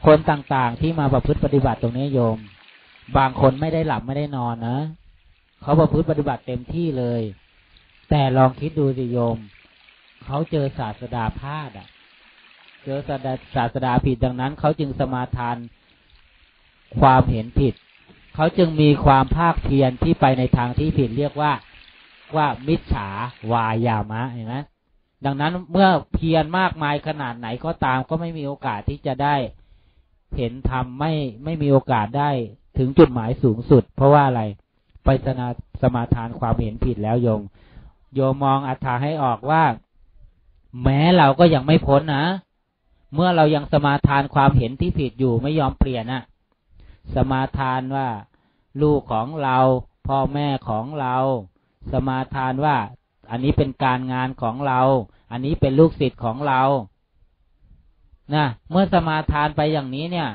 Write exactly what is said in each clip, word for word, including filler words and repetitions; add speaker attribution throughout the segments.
Speaker 1: คนต่างๆที่มาประพฤติปฏิบัติตรงนี้โยมบางคนไม่ได้หลับไม่ได้นอนนะเขาประพฤติปฏิบัติเต็มที่เลยแต่ลองคิดดูสิโยมเขาเจอศาสดาพลาดอ่ะเจอศาสดาศาสดาผิดดังนั้นเขาจึงสมาทานความเห็นผิดเขาจึงมีความภาคเพียรที่ไปในทางที่ผิดเรียกว่าว่ามิจฉาวายามะเห็นไหมดังนั้นเมื่อเพียรมากมายขนาดไหนก็ตามก็ไม่มีโอกาสที่จะได้เห็นธรรมไม่ไม่มีโอกาสได้ถึงจุดหมายสูงสุดเพราะว่าอะไรไปสนาสมาทานความเห็นผิดแล้วโยมโยมมองอัตถาให้ออกว่าแม้เราก็ยังไม่พ้นนะเมื่อเรายังสมาทานความเห็นที่ผิดอยู่ไม่ยอมเปลี่ยนน่ะสมาทานว่าลูกของเราพ่อแม่ของเราสมาทานว่าอันนี้เป็นการงานของเราอันนี้เป็นลูกศิษย์ของเรานะเมื่อสมาทานไปอย่างนี้เนี่ย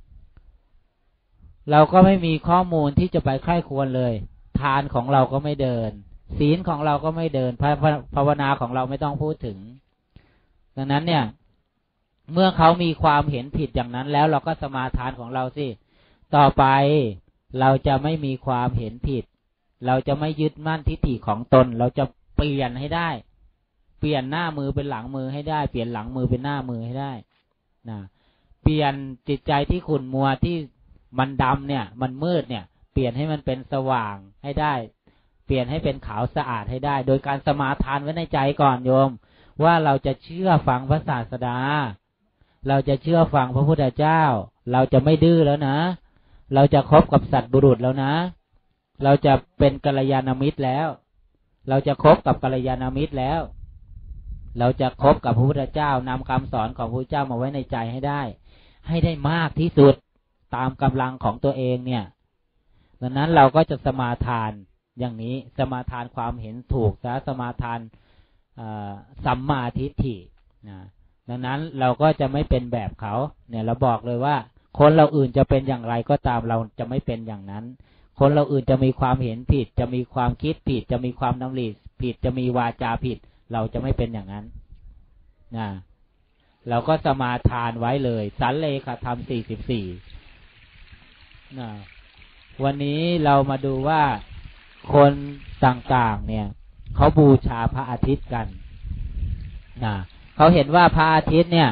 Speaker 1: เราก็ไม่มีข้อมูลที่จะไปใคร่ควรเลยทานของเราก็ไม่เดินศีลของเราก็ไม่เดินภาวนาของเราไม่ต้องพูดถึงดังนั้นเนี่ยเมื่อเขามีความเห็นผิดอย่างนั้นแล้วเราก็สมาทานของเราสิต่อไปเราจะไม่มีความเห็นผิดเราจะไม่ยึดมั่นทิฏฐิของตนเราจะเปลี่ยนให้ได้เปลี่ยนหน้ามือเป็นหลังมือให้ได้เปลี่ยนหลังมือเป็นหน้ามือให้ได้นะเปลี่ยนจิตใจที่ขุ่นมัวที่มันดำเนี่ยมันมืดเนี่ยเปลี่ยนให้มันเป็นสว่างให้ได้เปลี่ยนให้เป็นขาวสะอาดให้ได้โดยการสมาทานไว้ในใจก่อนโยมว่าเราจะเชื่อฟังพระศาสดาเราจะเชื่อฟังพระพุทธเจ้าเราจะไม่ดื้อแล้วนะเราจะคบกับสัตว์บุรุษแล้วนะเราจะเป็นกัลยาณมิตรแล้วเราจะคบกับกัลยาณมิตรแล้วเราจะคบกับพระพุทธเจ้านำคำสอนของพระพุทธเจ้ามาไว้ในใจให้ได้ให้ได้มากที่สุดตามกำลังของตัวเองเนี่ยดังนั้นเราก็จะสมาทานอย่างนี้สมาทานความเห็นถูกซะสมาทานสัมมาทิฏฐินะดังนั้นเราก็จะไม่เป็นแบบเขาเนี่ยเราบอกเลยว่าคนเราอื่นจะเป็นอย่างไรก็ตามเราจะไม่เป็นอย่างนั้นคนเราอื่นจะมีความเห็นผิดจะมีความคิดผิดจะมีความดำริผิดจะมีวาจาผิดเราจะไม่เป็นอย่างนั้นนะเราก็สมาทานไว้เลยสันเลขธรรมสี่สิบสี่นะวันนี้เรามาดูว่าคนต่างๆเนี่ยเขาบูชาพระอาทิตย์กันนะเขาเห็นว่าพระอาทิตย์เนี่ย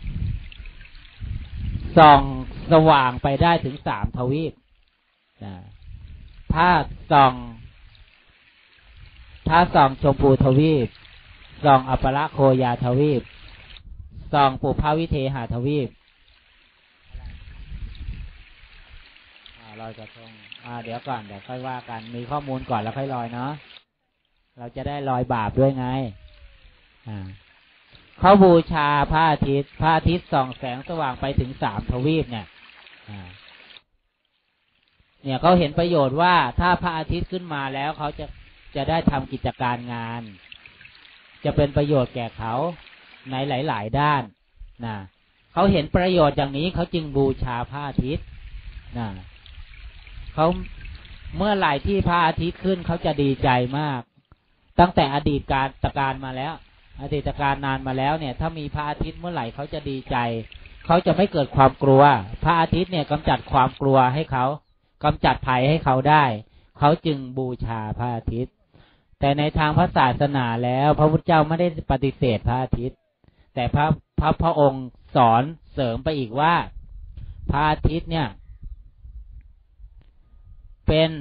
Speaker 1: ส่องสว่างไปได้ถึงสามทวีปนะถ้าส่องถ้าส่องชมพูทวีปส่องอัปปละโคยาทวีปส่องปุพพวิเทหทวีปลอยกระทงอ่าเดี๋ยวก่อนเดี๋ยวค่อยว่ากันมีข้อมูลก่อนแล้วค่อยลอยเนาะเราจะได้ลอยบาปด้วยไงอ่าเขาบูชาพระอาทิตย์พระอาทิตย์ส่องแสงสว่างไปถึงสามทวีปเนี่ยอ่าเนี่ยเขาเห็นประโยชน์ว่าถ้าพระอาทิตย์ขึ้นมาแล้วเขาจะจะได้ทำกิจการงานจะเป็นประโยชน์แก่เขาในหลายๆด้านนะเขาเห็นประโยชน์อย่างนี้เขาจึงบูชาพระอาทิตย์นะเขาเมื่อไหร่ที่พระอาทิตย์ขึ้นเขาจะดีใจมากตั้งแต่อดีตการตะการมาแล้วอดีตการนานมาแล้วเนี่ยถ้ามีพระอาทิตย์เมื่อไหร่เขาจะดีใจเขาจะไม่เกิดความกลัวพระอาทิตย์เนี่ยกำจัดความกลัวให้เขากำจัดภัยให้เขาได้เขาจึงบูชาพระอาทิตย์แต่ในทางพระศาสนาแล้วพระพุทธเจ้าไม่ได้ปฏิเสธพระอาทิตย์แต่พระพระพระองค์สอนเสริมไปอีกว่าพระอาทิตย์เนี่ยเป็น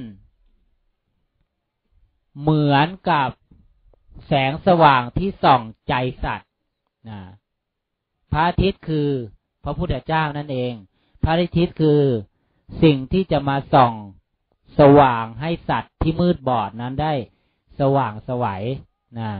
Speaker 1: เหมือนกับแสงสว่างที่ส่องใจสัตว์นะพระอาทิตย์คือพระพุทธเจ้านั่นเองพระอาทิตย์คือสิ่งที่จะมาส่องสว่างให้สัตว์ที่มืดบอดนั้นได้สว่างไสวนะ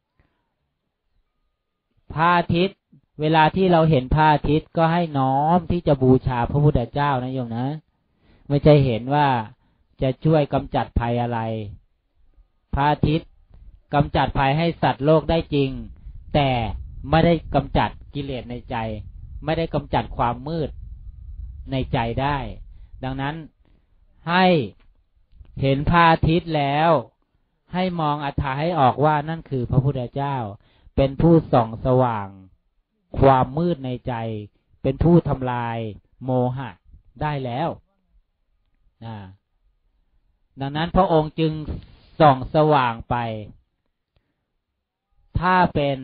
Speaker 1: พระอาทิตย์เวลาที่เราเห็นพระอาทิตย์ก็ให้น้อมที่จะบูชาพระพุทธเจ้านะโยมนะไม่ใช่เห็นว่าจะช่วยกำจัดภัยอะไรพระอาทิตย์กำจัดภัยให้สัตว์โลกได้จริงแต่ไม่ได้กำจัดกิเลสในใจไม่ได้กำจัดความมืดในใจได้ดังนั้นให้เห็นพระอาทิตย์แล้วให้มองอรรถะให้ออกว่านั่นคือพระพุทธเจ้าเป็นผู้ส่องสว่างความมืดในใจเป็นผู้ทำลายโมหะได้แล้วนะดังนั้นพระองค์จึงส่องสว่างไปถ้าเป็น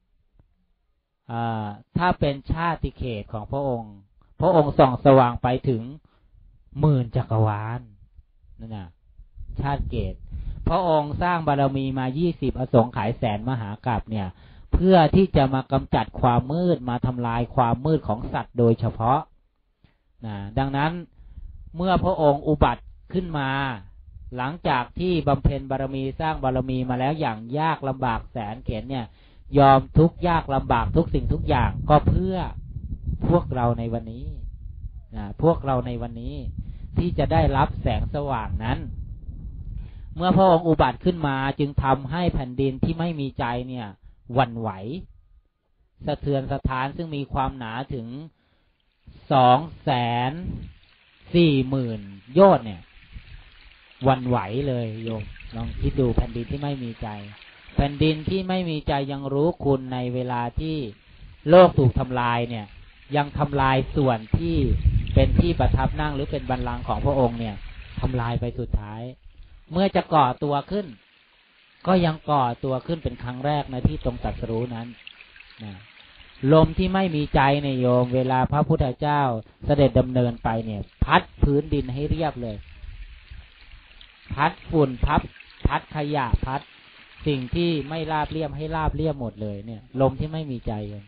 Speaker 1: ถ้าเป็นชาติเขตของพระองค์พระองค์ส่องสว่างไปถึงหมื่นจักรวาลนั่นน่ะชาติเกตพระองค์สร้างบารมีมายี่สิบอสงไขยแสนมหากาพย์เนี่ยเพื่อที่จะมากำจัดความมืดมาทำลายความมืดของสัตว์โดยเฉพาะนะดังนั้นเมื่อพระองค์อุบัติขึ้นมาหลังจากที่บำเพ็ญบารมีสร้างบารมีมาแล้วอย่างยากลำบากแสนเข็ญเนี่ยยอมทุกยากลำบากทุกสิ่งทุกอย่างก็เพื่อพวกเราในวันนี้นะพวกเราในวันนี้ที่จะได้รับแสงสว่างนั้นเมื่อพระองค์อุบัติขึ้นมาจึงทำให้แผ่นดินที่ไม่มีใจเนี่ยหวั่นไหวสะเทือนสะท้านซึ่งมีความหนาถึงสองแสนสี่หมื่นโยชน์เนี่ยหวั่นไหวเลยโยมลองคิดดูแผ่นดินที่ไม่มีใจแผ่นดินที่ไม่มีใจยังรู้คุณในเวลาที่โลกถูกทำลายเนี่ยยังทำลายส่วนที่เป็นที่ประทับนั่งหรือเป็นบัลลังก์ของพระองค์เนี่ยทำลายไปสุดท้ายเมื่อจะก่อตัวขึ้นก็ยังก่อตัวขึ้นเป็นครั้งแรกในที่ตรงตรัสรู้นั้นนะลมที่ไม่มีใจเนี่ยโยมเวลาพระพุทธเจ้าเสด็จดำเนินไปเนี่ยพัดพื้นดินให้เรียบเลยพัดฝุ่นพับพัดขยะพัดสิ่งที่ไม่ราบเรียบให้ราบเรียบหมดเลยเนี่ยลมที่ไม่มีใจเลย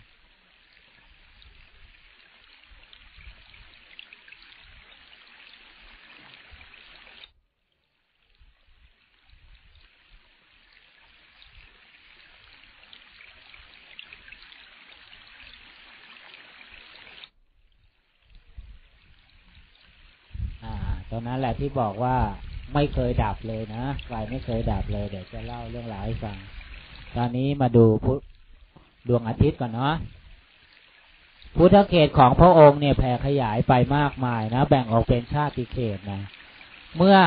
Speaker 1: ตอนนั้นแหละที่บอกว่าไม่เคยดับเลยนะไฟไม่เคยดับเลยเดี๋ยวจะเล่าเรื่องราวให้ฟังตอนนี้มาดูพุทธดวงอาทิตย์ก่อนเนาะพุทธเขตของพระองค์เนี่ยแผ่ขยายไปมากมายนะแบ่งออกเป็นชาติเขตนะเมื่อ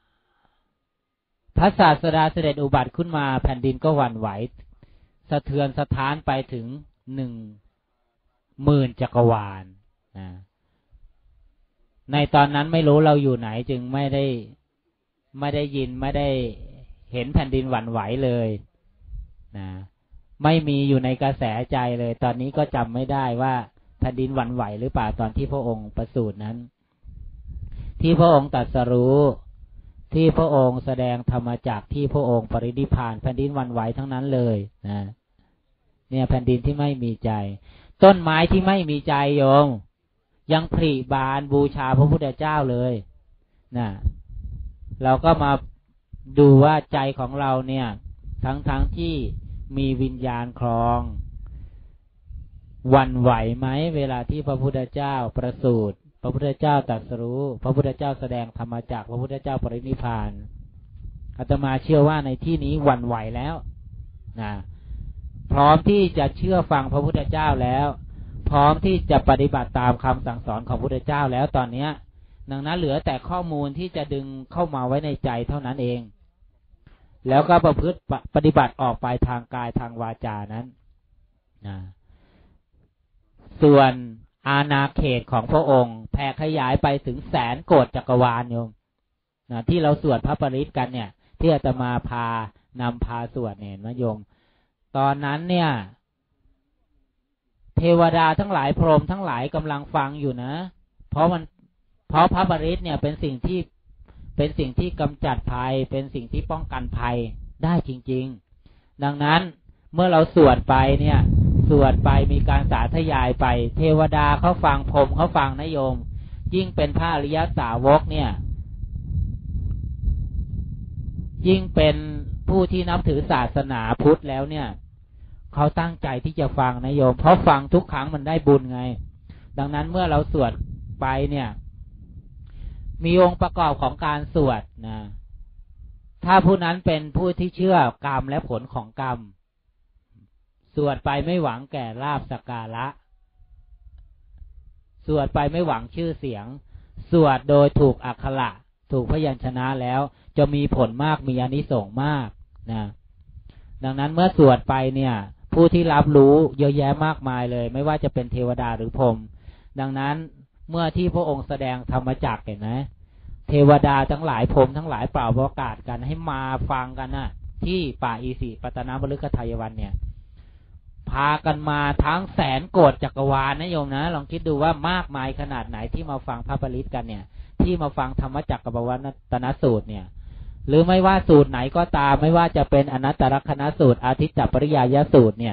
Speaker 1: พระศาสดาเสด็จอุบัติขึ้นมาแผ่นดินก็หวั่นไหวสะเทือนสะท้านไปถึงหนึ่งหมื่นจักรวาลนะในตอนนั้นไม่รู้เราอยู่ไหนจึงไม่ได้ไม่ได้ยินไม่ได้เห็นแผ่นดินหวั่นไหวเลยนะไม่มีอยู่ในกระแสใจเลยตอนนี้ก็จำไม่ได้ว่าแผ่นดินหวั่นไหวหรือเปล่าตอนที่พระองค์ประสูตินั้นที่พระองค์ตรัสรู้ที่พระองค์แสดงธรรมจักรที่พระองค์ปรินิพพานแผ่นดินหวั่นไหวทั้งนั้นเลยนะเนี่ยแผ่นดินที่ไม่มีใจต้นไม้ที่ไม่มีใจโยมยังผลิบานบูชาพระพุทธเจ้าเลยนะเราก็มาดูว่าใจของเราเนี่ยทั้งๆ ท, ที่มีวิญญาณครองหวั่นไหวไหมเวลาที่พระพุทธเจ้าประสูติพระพุทธเจ้าตรัสรู้พระพุทธเจ้าแสดงธรรมจักรพระพุทธเจ้าปรินิพพานอาตมาเชื่อว่าในที่นี้หวั่นไหวแล้วนะพร้อมที่จะเชื่อฟังพระพุทธเจ้าแล้วพร้อมที่จะปฏิบัติตามคำสั่งสอนของพระพุทธเจ้าแล้วตอนนี้ดังนั้นเหลือแต่ข้อมูลที่จะดึงเข้ามาไว้ในใจเท่านั้นเองแล้วก็ประพฤติปฏิบัติออกไปทางกายทางวาจานั้นนะส่วนอาณาเขตของพระองค์แผ่ขยายไปถึงแสนโกฏจักรวาลโยมนะที่เราสวดพระปริตกันเนี่ยที่อาตมาพานำพาสวดเนี่ยนะโยมตอนนั้นเนี่ยเทวดาทั้งหลายพรหมทั้งหลายกำลังฟังอยู่นะเพราะมันเพราะพระปริตเนี่ยเป็นสิ่งที่เป็นสิ่งที่กำจัดภัยเป็นสิ่งที่ป้องกันภัยได้จริงๆดังนั้นเมื่อเราสวดไปเนี่ยสวดไปมีการสาธยายไปเทวดาเขาฟังพรหมเขาฟังนะโยมยิ่งเป็นพระอริยสาวกเนี่ยยิ่งเป็นผู้ที่นับถือศาสนาพุทธแล้วเนี่ยเขาตั้งใจที่จะฟังนะโยมเพราะฟังทุกครั้งมันได้บุญไงดังนั้นเมื่อเราสวดไปเนี่ยมีองค์ประกอบของการสวดนะถ้าผู้นั้นเป็นผู้ที่เชื่อกรรมและผลของกรรมสวดไปไม่หวังแก่ลาภสักการะสวดไปไม่หวังชื่อเสียงสวดโดยถูกอักขระถูกพยัญชนะแล้วจะมีผลมากมีอานิสงส์มากนะดังนั้นเมื่อสวดไปเนี่ยผู้ที่รับรู้เยอะแยะมากมายเลยไม่ว่าจะเป็นเทวดาหรือพรหมดังนั้นเมื่อที่พระองค์แสดงธรรมจักรเห็นไหมเทวดาทั้งหลายพรหมทั้งหลายเปล่าประกาศกันให้มาฟังกันนะที่ป่าอีสิปตนมฤคทายวันเนี่ยพากันมาทั้งแสนโกฏจักรวาลนะโยมนะลองคิดดูว่ามากมายขนาดไหนที่มาฟังพระปริตรกันเนี่ยที่มาฟังธรรมจักรกับวัตนสูตรเนี่ยหรือไม่ว่าสูตรไหนก็ตามไม่ว่าจะเป็นอนัตตลกนสูตรอาทิตตปริยายสูตรเนี่ย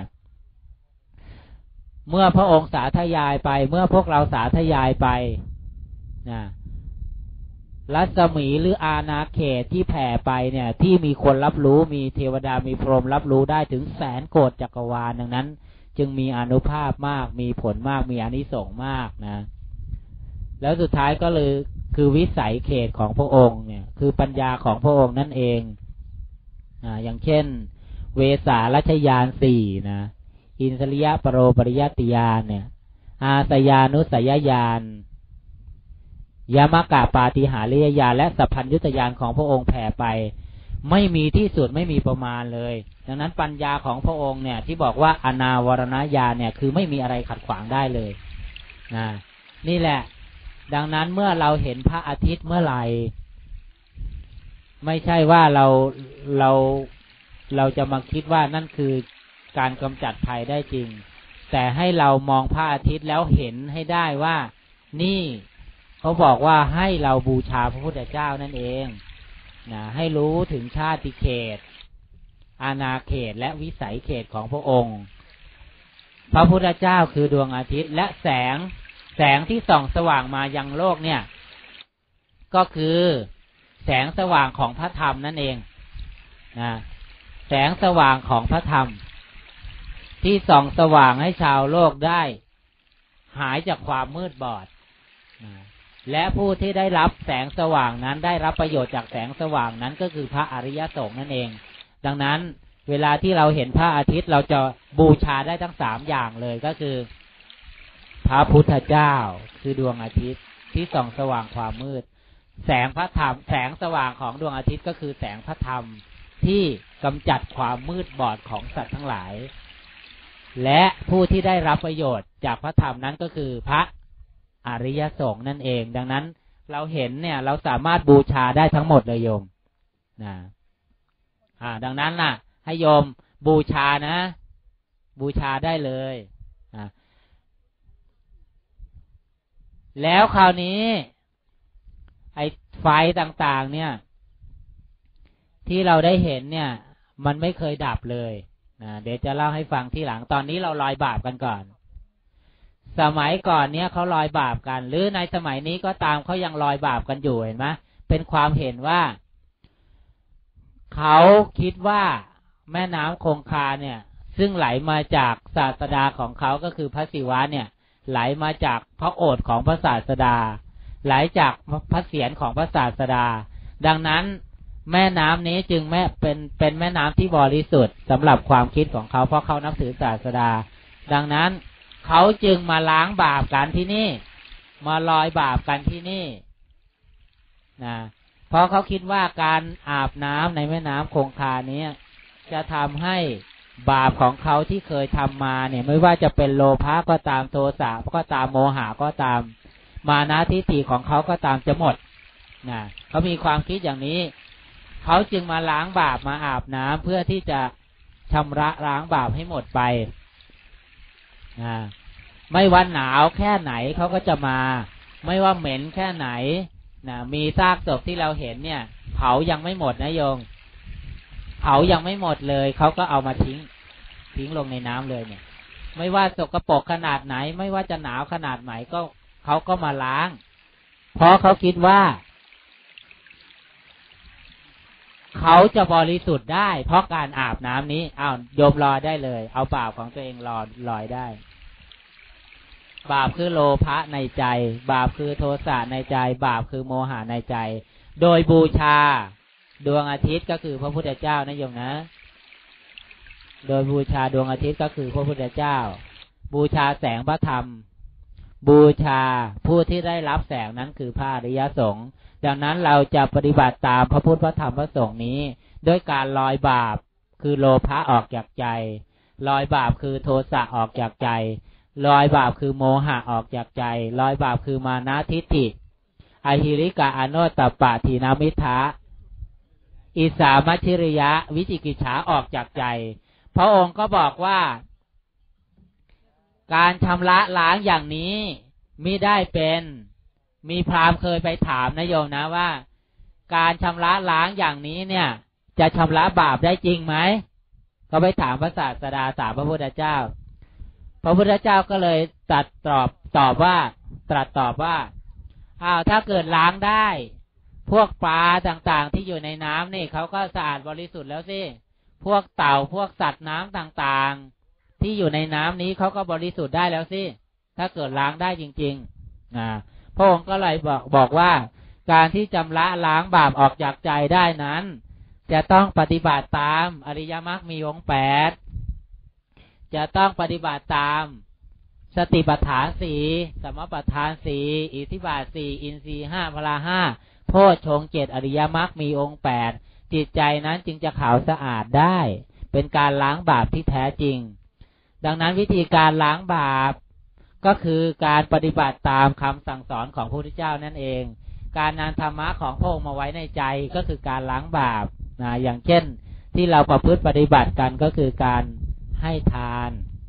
Speaker 1: เมื่อพระองค์สาธยายไปเมื่อพวกเราสาธยายไปนะรัศมีหรืออาณาเขตที่แผ่ไปเนี่ยที่มีคนรับรู้มีเทวดามีพรหมรับรู้ได้ถึงแสนโกฏจักรวาลดังนั้นจึงมีอานุภาพมากมีผลมากมีอานิสงส์มากนะแล้วสุดท้ายก็เลยคือวิสัยเขตของพระองค์เนี่ยคือปัญญาของพระองค์นั่นเองอ่าอย่างเช่นเวสารัชยานสี่นะอินทริยปโรปริยติญาณเนี่ยอาสยานุสยญาณยามกะปาฏิหาริยญาณและสัพพัญญุตญาณของพระองค์แผ่ไปไม่มีที่สุดไม่มีประมาณเลยดังนั้นปัญญาของพระองค์เนี่ยที่บอกว่าอนาวรณญาณเนี่ยคือไม่มีอะไรขัดขวางได้เลยนะนี่แหละดังนั้นเมื่อเราเห็นพระอาทิตย์เมื่อไหร่ไม่ใช่ว่าเราเราเราจะมาคิดว่านั่นคือการกำจัดภัยได้จริงแต่ให้เรามองพระอาทิตย์แล้วเห็นให้ได้ว่านี่เขาบอกว่าให้เราบูชาพระพุทธเจ้านั่นเองนะให้รู้ถึงชาติเขตอาณาเขตและวิสัยเขตของพระองค์พระพุทธเจ้าคือดวงอาทิตย์และแสงแสงที่ส่องสว่างมายังโลกเนี่ยก็คือแสงสว่างของพระธรรมนั่นเองนะแสงสว่างของพระธรรมที่ส่องสว่างให้ชาวโลกได้หายจากความมืดบอดนะและผู้ที่ได้รับแสงสว่างนั้นได้รับประโยชน์จากแสงสว่างนั้นก็คือพระอริยสงฆ์นั่นเองดังนั้นเวลาที่เราเห็นพระอาทิตย์เราจะบูชาได้ทั้งสามอย่างเลยก็คือพระพุทธเจ้าคือดวงอาทิตย์ที่ส่องสว่างความมืดแสงพระธรรมแสงสว่างของดวงอาทิตย์ก็คือแสงพระธรรมที่กำจัดความมืดบอดของสัตว์ทั้งหลายและผู้ที่ได้รับประโยชน์จากพระธรรมนั้นก็คือพระอริยสงฆ์นั่นเองดังนั้นเราเห็นเนี่ยเราสามารถบูชาได้ทั้งหมดเลยโยมนะอ่าดังนั้นน่ะให้โยมบูชานะบูชาได้เลยอ่าแล้วคราวนี้ไอ้ไฟต่างๆเนี่ยที่เราได้เห็นเนี่ยมันไม่เคยดับเลยนะเดี๋ยวจะเล่าให้ฟังที่หลังตอนนี้เราลอยบาปกันก่อนสมัยก่อนเนี้ยเขาลอยบาปกันหรือในสมัยนี้ก็ตามเขายังลอยบาปกันอยู่เห็นไหมเป็นความเห็นว่าเขาคิดว่าแม่น้ำคงคาเนี่ยซึ่งไหลมาจากศาสดาของเขาก็คือพระศิวะเนี่ยไหลมาจากพระโอษฐ์ของพระศาสดาไหลจากพระเศียรของพระศาสดาดังนั้นแม่น้ำนี้จึงแม่เป็นเป็นแม่น้ำที่บริสุทธิ์สำหรับความคิดของเขาเพราะเขานับถือศาสดาดังนั้นเขาจึงมาล้างบาปกันที่นี่มาลอยบาปกันที่นี่นะเพราะเขาคิดว่าการอาบน้ำในแม่น้ำคงคานี้จะทำให้บาปของเขาที่เคยทำมาเนี่ยไม่ว่าจะเป็นโลภะก็ตามโทสะก็ตามโมหะก็ตามมานะทิฏฐิของเขาก็ตามจะหมดนะเขามีความคิดอย่างนี้เขาจึงมาล้างบาปมาอาบน้ำเพื่อที่จะชำระล้างบาปให้หมดไปนะไม่ว่าหนาวแค่ไหนเขาก็จะมาไม่ว่าเหม็นแค่ไหนนะมีซากศพที่เราเห็นเนี่ยเผายังไม่หมดนะโยมเผายังไม่หมดเลยเขาก็เอามาทิ้งทิ้งลงในน้ำเลยเนี่ยไม่ว่าสกปรกขนาดไหนไม่ว่าจะหนาวขนาดไหนก็เขาก็มาล้างเพราะเขาคิดว่าเขาจะบริสุทธิ์ได้เพราะการอาบน้ำนี้อ้าวโยมลอยได้เลยเอาบาปของตัวเองลอยลอยได้บาปคือโลภะในใจบาปคือโทสะในใจบาปคือโมหะในใจโดยบูชาดวงอาทิตย์ก็คือพระพุทธเจ้านะโยมนะโดยบูชาดวงอาทิตย์ก็คือพระพุทธเจ้าบูชาแสงพระธรรมบูชาผู้ที่ได้รับแสงนั้นคือพระอริยสงฆ์ดังนั้นเราจะปฏิบัติตามพระพุทธพระธรรมพระสงฆ์นี้ด้วยการลอยบาปคือโลภะออกจากใจลอยบาปคือโทสะออกจากใจรอยบาปคือโมหะออกจากใจรอยบาปคือมานะทิฏฐิอหิริกะอโนตตปะทีนามิทะอิสามัชฌริยะวิจิกิจฉาออกจากใจพระองค์ก็บอกว่าการชำระล้างอย่างนี้มิได้เป็นมีพราหมณ์เคยไปถามนะโยมนะว่าการชำระล้างอย่างนี้เนี่ยจะชำระบาปได้จริงไหมก็ไปถามพระศาสดาถามพระพุทธเจ้าพระพุทธเจ้าก็เลยตรัสตอบตอบว่าตรัสตอบว่าอ้าวถ้าเกิดล้างได้พวกปลาต่างๆที่อยู่ในน้ำนี่เขาก็สะอาดบริสุทธิ์แล้วสิพวกเต่าพวกสัตว์น้ำต่างๆที่อยู่ในน้ำนี้เขาก็บริสุทธิ์ได้แล้วสิถ้าเกิดล้างได้จริงๆนะพระองค์ก็เลยบอกบอกว่าการที่ชำระล้างบาปออกจากใจได้นั้นจะต้องปฏิบัติตามอริยมรรคมีองค์แปดจะต้องปฏิบัติตามสติปัฏฐานสี่สมปัฏฐานสี่อิทธิบาทสี่อินทรีย์ห้าพละห้าโพชฌงค์เจ็ดอริยมรรคมีองค์แปดจิตใจนั้นจึงจะขาวสะอาดได้เป็นการล้างบาปที่แท้จริงดังนั้นวิธีการล้างบาปก็คือการปฏิบัติตามคำสั่งสอนของพระพุทธเจ้านั่นเองการนำธรรมะของพระองค์มาไว้ในใจก็คือการล้างบาปนะอย่างเช่นที่เราประพฤติปฏิบัติกันก็คือการให้ทาน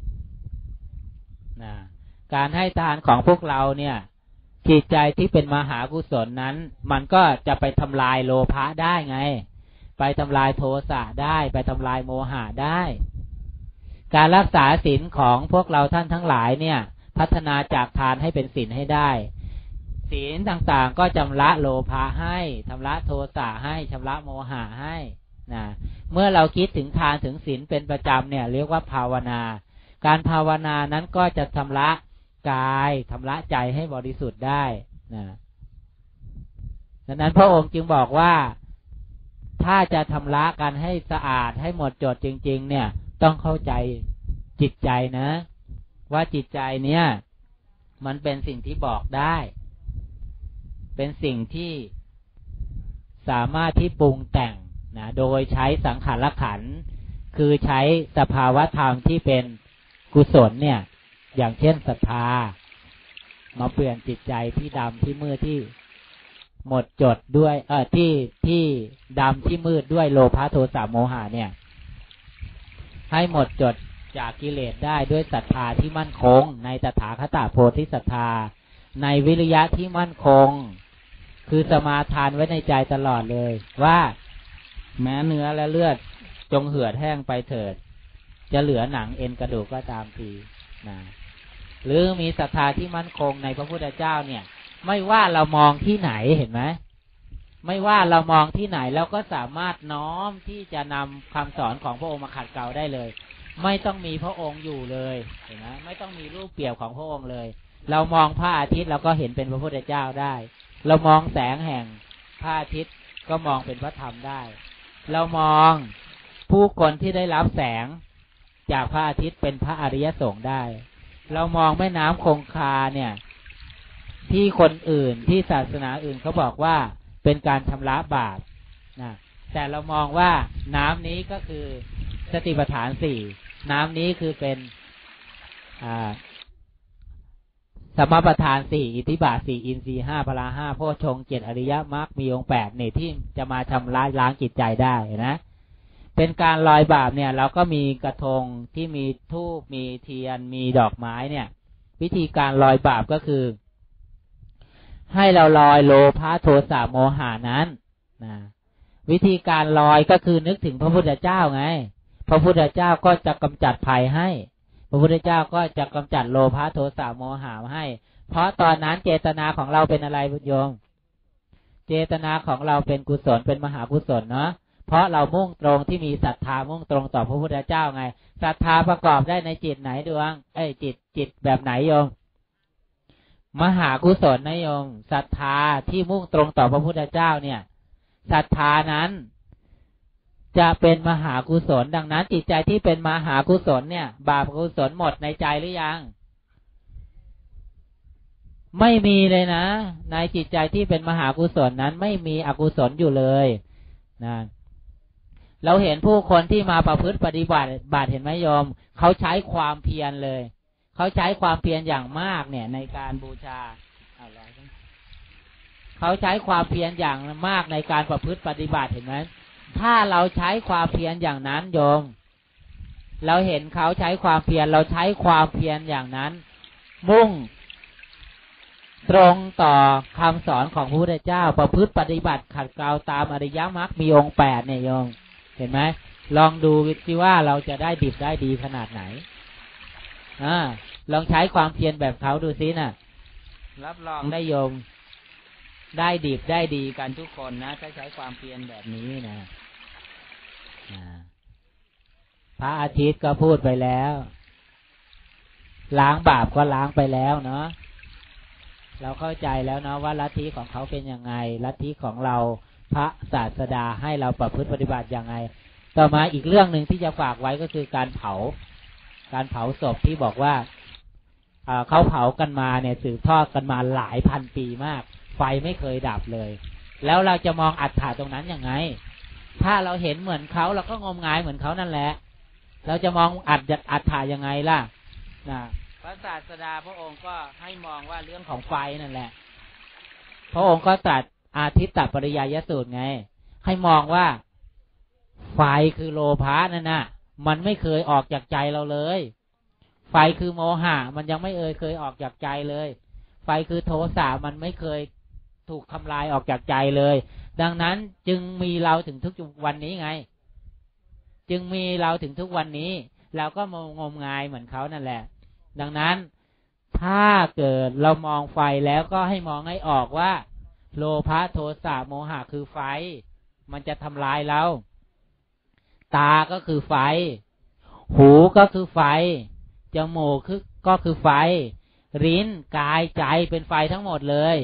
Speaker 1: นะการให้ทานของพวกเราเนี่ยจิตใจที่เป็นมหากุศลนั้นมันก็จะไปทำลายโลภะได้ไงไปทำลายโทสะได้ไปทำลายโมหะได้การรักษาศีลของพวกเราท่านทั้งหลายเนี่ยพัฒนาจากทานให้เป็นศีลให้ได้ศีลต่างๆก็ชำระโลภะให้ชำระโทสะให้ชำระโมหะให้นะเมื่อเราคิดถึงทานถึงศีลเป็นประจำเนี่ยเรียกว่าภาวนาการภาวนานั้นก็จะชำระกายชำระใจให้บริสุทธิ์ได้นะดังนั้นพระองค์จึงบอกว่าถ้าจะชำระกันให้สะอาดให้หมดจดจริงๆเนี่ยต้องเข้าใจจิตใจนะว่าจิตใจเนี่ยมันเป็นสิ่งที่บอกได้เป็นสิ่งที่สามารถที่ปรุงแต่งนะโดยใช้สังขารขันธ์คือใช้สภาวะธรรมที่เป็นกุศลเนี่ยอย่างเช่นศรัทธามาเปลี่ยนจิตใจที่ดำที่มืดที่หมดจดด้วยเออที่ที่ดำที่มืดด้วยโลภะโทสะโมหะเนี่ยให้หมดจดจากกิเลสได้ด้วยศรัทธาที่มั่นคงในตถาคตโพธิศรัทธาในวิริยะที่มั่นคงคือสมาทานไว้ในใจตลอดเลยว่าแม้เนื้อและเลือดจงเหือดแห้งไปเถิดจะเหลือหนังเอ็นกระดูกก็ตามทีนะหรือมีศรัทธาที่มั่นคงในพระพุทธเจ้าเนี่ยไม่ว่าเรามองที่ไหนเห็นไหมไม่ว่าเรามองที่ไหนเราก็สามารถน้อมที่จะนำคำสอนของพระองค์มาขัดเกลาได้เลยไม่ต้องมีพระองค์อยู่เลยเห็นไหมไม่ต้องมีรูปเปรียบของพระองค์เลยเรามองพระอาทิตย์เราก็เห็นเป็นพระพุทธเจ้าได้เรามองแสงแห่งพระอาทิตย์ก็มองเป็นพระธรรมได้เรามองผู้คนที่ได้รับแสงจากพระอาทิตย์เป็นพระอริยสงฆ์ได้เรามองแม่น้ำคงคาเนี่ยที่คนอื่นที่ศาสนาอื่นเขาบอกว่าเป็นการชำระบาปนะแต่เรามองว่าน้ำนี้ก็คือสติปัฏฐานสี่น้ำนี้คือเป็นอ่าสมปัฏฐานสี่อิทธิบาทสี่อินทรีย์ห้าพละห้าโพชฌงค์เจ็ดอริยมรรคมีองค์แปดเนี่ยที่จะมาชำระล้างจิตใจได้นะเป็นการลอยบาปเนี่ยเราก็มีกระทงที่มีธูปมีเทียนมีดอกไม้เนี่ยวิธีการลอยบาปก็คือให้เราลอยโลภะโทสะโมหะนั้นนะวิธีการลอยก็คือนึกถึงพระพุทธเจ้าไงพระพุทธเจ้าก็จะกำจัดภัยให้พระพุทธเจ้าก็จะกำจัดโลภะโทสะโมหะให้เพราะตอนนั้นเจตนาของเราเป็นอะไรโยมเจตนาของเราเป็นกุศลเป็นมหากุศลเนาะเพราะเรามุ่งตรงที่มีศรัทธามุ่งตรงต่อพระพุทธเจ้าไงศรัทธาประกอบได้ในจิตไหนดวงเอ้ยจิตจิตแบบไหนโยมมหากุศลนะโยมศรัทธาที่มุ่งตรงต่อพระพุทธเจ้าเนี่ยศรัทธานั้นจะเป็นมหากุศลดังนั้นจิตใจที่เป็นมหากุศลเนี่ยบาปกุศลหมดในใจหรือยังไม่มีเลยนะในจิตใจที่เป็นมหากุศลนั้นไม่มีอกุศลอยู่เลยนะเราเห็นผู้คนที่มาประพฤติปฏิบัติบาตเห็นไหมโยมเขาใช้ความเพียรเลยเขาใช้ความเพียรอย่างมากเนี่ยในการบูชาอะไรเขาใช้ความเพียรอย่างมากในการประพฤติปฏิบัติเห็นไหมถ้าเราใช้ความเพียรอย่างนั้นโยมเราเห็นเขาใช้ความเพียรเราใช้ความเพียรอย่างนั้นมุ่งตรงต่อคำสอนของพระพุทธเจ้าประพฤติปฏิบัติขัดเกลาตามอริยมรรคมีองค์แปดเนี่ยโยมเห็นไหมลองดูสิว่าเราจะได้ดิบได้ดีขนาดไหนอ่าลองใช้ความเพียรแบบเขาดูซิน่ะรับรองได้โยมได้ดิบได้ดีกันทุกคนนะถ้าใช้ความเพียรแบบนี้นะพระอาทิตย์ก็พูดไปแล้วล้างบาปก็ล้างไปแล้วเนาะเราเข้าใจแล้วเนาะว่าลัทธิของเขาเป็นยังไงลัทธิของเราพระศาสดาให้เราประพฤติปฏิบัติยังไงต่อมาอีกเรื่องหนึ่งที่จะฝากไว้ก็คือการเผาการเผาศพที่บอกว่าเขาเผากันมาเนี่ยสืบทอดกันมาหลายพันปีมากไฟไม่เคยดับเลยแล้วเราจะมองอัฏฐะตรงนั้นยังไงถ้าเราเห็นเหมือนเขาเราก็งมงายเหมือนเขานั่นแหละเราจะมองอัฏอัฏฐะยังไงล่ะนะพระศาสดาพระองค์ก็ให้มองว่าเรื่องของไฟนั่นแหละพระองค์ก็ตรัสอาทิตตปริยายสูตรไงให้มองว่าไฟคือโลภะนั่นน่ะมันไม่เคยออกจากใจเราเลยไฟคือโมหะมันยังไม่เอ่ยเคยออกจากใจเลยไฟคือโทสะมันไม่เคยถูกทำลายออกจากใจเลยดังนั้นจึงมีเราถึงทุกวันนี้ไงจึงมีเราถึงทุกวันนี้เราก็มองงมงายเหมือนเขานั่นแหละดังนั้นถ้าเกิดเรามองไฟแล้วก็ให้มองให้ออกว่าโลภะโทสะโมหะคือไฟมันจะทำลายเราตาก็คือไฟหูก็คือไฟจมูกคือก็คือไฟลิ้นกายใจเป็นไฟทั้งหมดเลย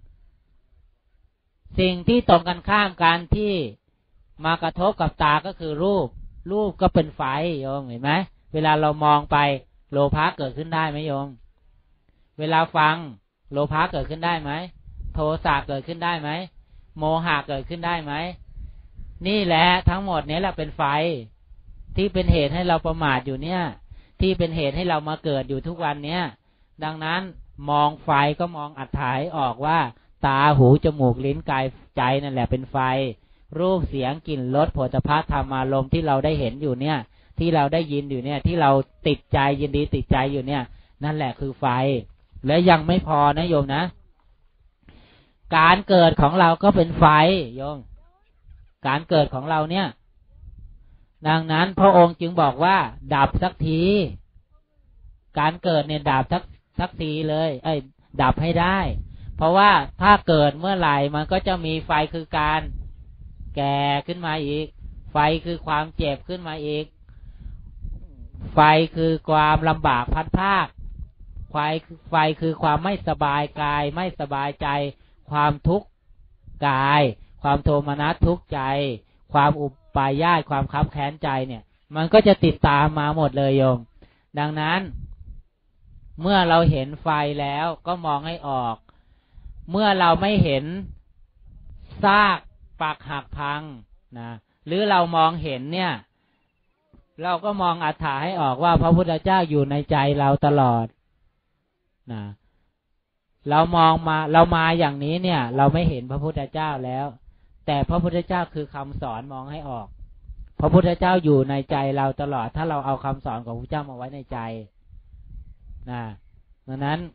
Speaker 1: สิ่งที่ตรงกันข้ามกันที่มากระทบกับตาก็คือรูปรูปก็เป็นไฟโยมเห็นไหมเวลาเรามองไปโลภะเกิดขึ้นได้ไหมโยมเวลาฟังโลภะเกิดขึ้นได้ไหมโทสะเกิดขึ้นได้ไหมโมหะเกิดขึ้นได้ไหมนี่แหละทั้งหมดนี้แหละเป็นไฟที่เป็นเหตุให้เราประมาทอยู่เนี่ยที่เป็นเหตุให้เรามาเกิดอยู่ทุกวันเนี้ยดังนั้นมองไฟก็มองอัตถาให้ออกว่าตาหูจมูกลิ้นกายใจนั่นแหละเป็นไฟรูปเสียงกลิ่นรสโผฏฐัพพะธรรมารมณ์ที่เราได้เห็นอยู่เนี่ยที่เราได้ยินอยู่เนี่ยที่เราติดใจยินดีติดใจอยู่เนี่ยนั่นแหละคือไฟและยังไม่พอนะโยมนะการเกิดของเราก็เป็นไฟโยมการเกิดของเราเนี่ยดังนั้นพระองค์จึงบอกว่าดับสักทีการเกิดเนี่ยดับสักสักทีเลยเอ้ยดับให้ได้เพราะว่าถ้าเกิดเมื่อไหร่มันก็จะมีไฟคือการแก่ขึ้นมาอีกไฟคือความเจ็บขึ้นมาอีกไฟคือความลำบากพัดภาคไฟไฟคือความไม่สบายกายไม่สบายใจความทุกข์กายความโทมนัสทุกข์ใจความอุปาญาตความคับแค้นใจเนี่ยมันก็จะติดตามมาหมดเลยโยมดังนั้นเมื่อเราเห็นไฟแล้วก็มองให้ออกเมื่อเราไม่เห็นซากปักหักพังนะหรือเรามองเห็นเนี่ยเราก็มองอัฏฐาให้ออกว่าพระพุทธเจ้าอยู่ในใจเราตลอดนะเรามองมาเรามาอย่างนี้เนี่ยเราไม่เห็นพระพุทธเจ้าแล้วแต่พระพุทธเจ้าคือคำสอนมองให้ออกพระพุทธเจ้าอยู่ในใจเราตลอดถ้าเราเอาคำสอนของพระพุทธเจ้ามาไว้ในใจนะดังนั้น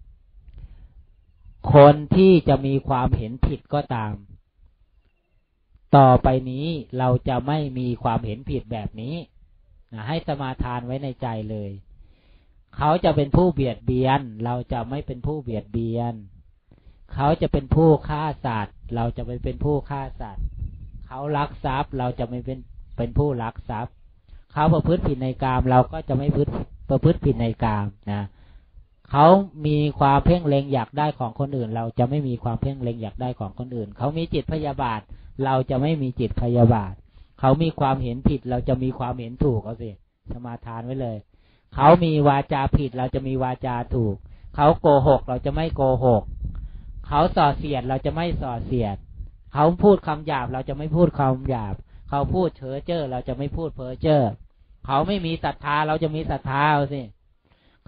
Speaker 1: คนที่จะมีความเห็นผิดก็ตามต่อไปนี้เราจะไม่มีความเห็นผิดแบบนี้นะให้สมาทานไว้ในใจเลยเขาจะเป็นผู้เบียดเบียนเราจะไม่เป็นผู้เบียดเบียนเขาจะเป็นผู้ฆ่าสัตว์เราจะไม่เป็นผู้ฆ่าสัตว์เขาลักทรัพย์เราจะไม่เป็นเป็นผู้ลักทรัพย์เขาประพฤติผิดในกามเราก็จะไม่ประพฤติประพฤติผิดในกามนะเขามีความเพ่งเล็งอยากได้ของคนอื่นเราจะไม่มีความเพ่งเล็งอยากได้ของคนอื่นเขามีจิตพยาบาทเราจะไม่มีจิตพยาบาทเขามีความเห็นผิดเราจะมีความเห็นถูกเอาสิสมาทานไว้เลยเขามีวาจาผิดเราจะมีวาจาถูกเขาโกหกเราจะไม่โกหกเขาส่อเสียดเราจะไม่ส่อเสียดเขาพูดคำหยาบเราจะไม่พูดคำหยาบเขาพูดเพ้อเจ้อเราจะไม่พูดเพ้อเจ้อเขาไม่มีศรัทธาเราจะมีศรัทธาเอาสิ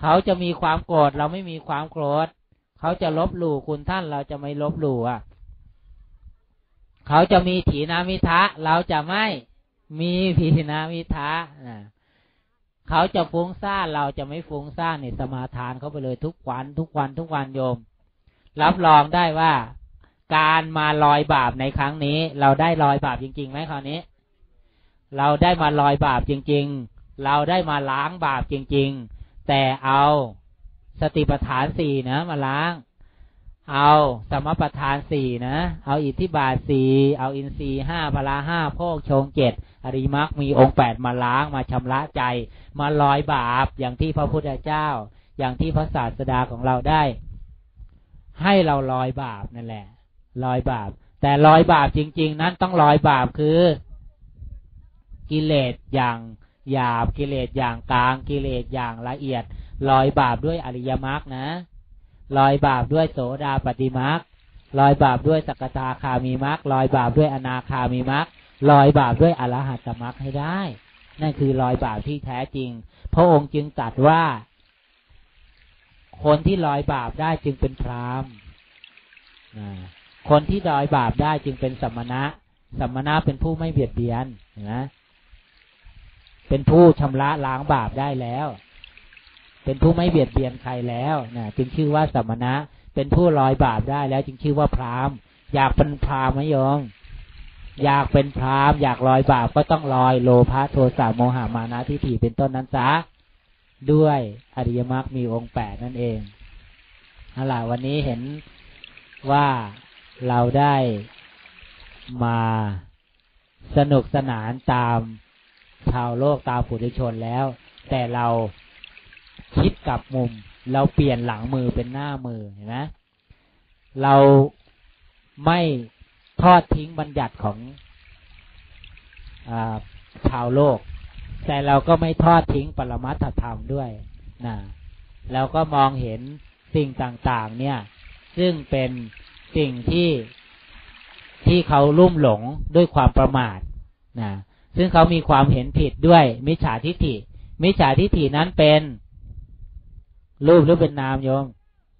Speaker 1: เขาจะมีความโกรธเราไม่มีความโกรธเขาจะลบหลู่คุณท่านเราจะไม่ลบหลู่อ่ะเขาจะมีถีนามิทะเราจะไม่มีถีนามิทะนะเขาจะฟุ้งซ่านเราจะไม่ฟุ้งซ่านเนี่ยสมาทานเขาไปเลยทุกวันทุกวันทุกวันโยมรับรองได้ว่าการมาลอยบาปในครั้งนี้เราได้ลอยบาปจริงๆไหมคราวนี้เราได้มาลอยบาปจริงๆเราได้มาล้างบาปจริงๆแต่เอาสติปัฏฐานสี่นะมาล้างเอาสมปัฏฐานสี่นะเอาอิทธิบาทสี่เอาอินทรีย์ห้าพละห้าโภคชงเจ็ดอริมักมีองค์แปดมาล้างมาชำระใจมาลอยบาปอย่างที่พระพุทธเจ้าอย่างที่พระศาสดาของเราได้ให้เราลอยบาปนั่นแหละลอยบาปแต่ลอยบาปจริงๆนั้นต้องลอยบาปคือกิเลสอย่างหยาบกิเลสอย่างกลางกิเลสอย่างละเอียดลอยบาปด้วยอริยมรรคนะลอยบาปด้วยโสดาปัตติมรรคลอยบาปด้วยสักทาคามีมรรคลอยบาปด้วยอนาคามีมรรคลอยบาปด้วยอรหัตมรรคให้ได้นั่นคือลอยบาปที่แท้จริงพระองค์จึงตรัสว่าคนที่ลอยบาปได้จึงเป็นพราหมณ์คนที่ลอยบาปได้จึงเป็นสัมมณะสัมมณะเป็นผู้ไม่เบียดเบียนนะเป็นผู้ชำระล้างบาปได้แล้วเป็นผู้ไม่เบียดเบียนใครแล้วนะจึงชื่อว่าสัมมณะเป็นผู้ลอยบาปได้แล้วจึงชื่อว่าพราหมณ์อยากเป็นพราหมณ์ไหมโยมอยากเป็นพราหมณ์อยากลอยบาปก็ต้องลอยโลภะโทสะโมหะมานะทิฏฐิเป็นต้นนั้นซะด้วยอริยมรรคมีองค์แปดนั่นเองเอาล่ะวันนี้เห็นว่าเราได้มาสนุกสนานตามชาวโลกตามปุถุชนแล้วแต่เราคิดกลับมุมเราเปลี่ยนหลังมือเป็นหน้ามือเห็นไหมเราไม่ทอดทิ้งบัญญัติของอ่าชาวโลกแต่เราก็ไม่ทอดทิ้งปรมัตถธรรมด้วยนะเราก็มองเห็นสิ่งต่างๆเนี่ยซึ่งเป็นสิ่งที่ที่เขาลุ่มหลงด้วยความประมาทนะซึ่งเขามีความเห็นผิดด้วยมิจฉาทิฏฐิมิจฉาทิฏฐินั้นเป็นรูปหรือเป็นนามโยม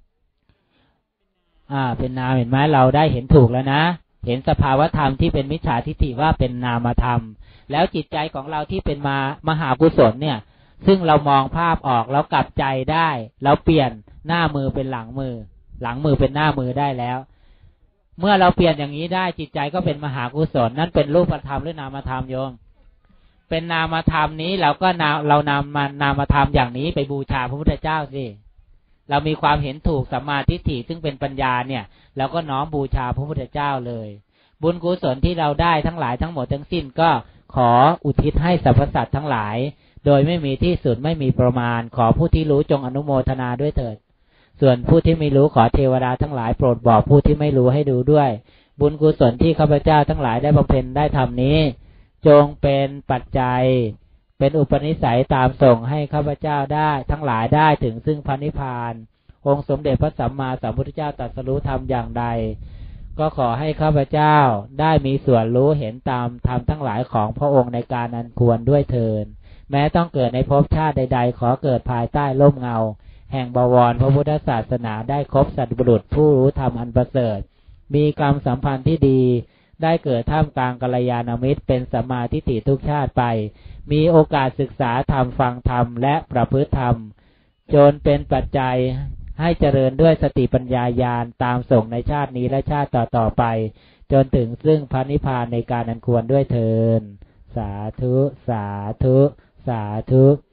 Speaker 1: อ่าเป็นนามเห็นไหมเราได้เห็นถูกแล้วนะเห็นสภาวธรรมที่เป็นมิจฉาทิฏฐิว่าเป็นนามธรรมแล้วจิตใจของเราที่เป็นมามหากุศลเนี่ยซึ่งเรามองภาพออกแล้วกลับใจได้เราเปลี่ยนหน้ามือเป็นหลังมือหลังมือเป็นหน้ามือได้แล้วเมื่อเราเปลี่ยนอย่างนี้ได้จิตใจก็เป็นมหากุศลนั่นเป็นรูปธรรมหรือนามธรรมโยมเป็นนามธรรมนี้เราก็นาเรานำมานามธรรมอย่างนี้ไปบูชาพระพุทธเจ้าสิเรามีความเห็นถูกสัมมาทิฏฐิซึ่งเป็นปัญญาเนี่ยเราก็น้อมบูชาพระพุทธเจ้าเลยบุญกุศลที่เราได้ทั้งหลายทั้งหมดทั้งสิ้นก็ขออุทิศให้สรรพสัตว์ทั้งหลายโดยไม่มีที่สุดไม่มีประมาณขอผู้ที่รู้จงอนุโมทนาด้วยเถิดส่วนผู้ที่ไม่รู้ขอเทวดาทั้งหลายโปรดบอกผู้ที่ไม่รู้ให้ดูด้วยบุญกุศลที่ข้าพเจ้าทั้งหลายได้บำเพ็ญได้ทำนี้จงเป็นปัจจัยเป็นอุปนิสัยตามส่งให้ข้าพเจ้าได้ทั้งหลายได้ถึงซึ่งพระนิพพานองค์สมเด็จพระสัมมาสัมพุทธเจ้าตรัสรู้ธรรมอย่างใดก็ขอให้ข้าพเจ้าได้มีส่วนรู้เห็นตามธรรมทั้งหลายของพระองค์ในการอันควรด้วยเถิดแม้ต้องเกิดในภพชาติใดๆขอเกิดภายใต้ร่มเงาแห่งบวรพระพุทธศาสนาได้ครบสัตบุรุษผู้รู้ธรรมอันประเสริฐมีกรรมสัมพันธ์ที่ดีได้เกิดท่ามกลางกัลยาณมิตรเป็นสัมมาทิฏฐิทุกชาติไปมีโอกาสศึกษาธรรมฟังธรรมและประพฤติธรรมจนเป็นปัจจัยให้เจริญด้วยสติปัญญาญาณตามส่งในชาตินี้และชาติต่อๆไปจนถึงซึ่งพระนิพพานในการอันควรด้วยเถิดสาธุสาธุสาธุ